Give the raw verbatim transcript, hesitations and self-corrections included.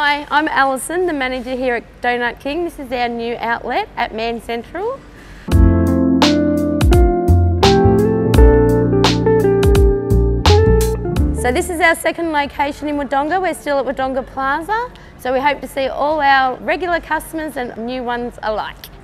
Hi, I'm Alison, the manager here at Donut King. This is our new outlet at Mann Central. So this is our second location in Wodonga. We're still at Wodonga Plaza. So we hope to see all our regular customers and new ones alike.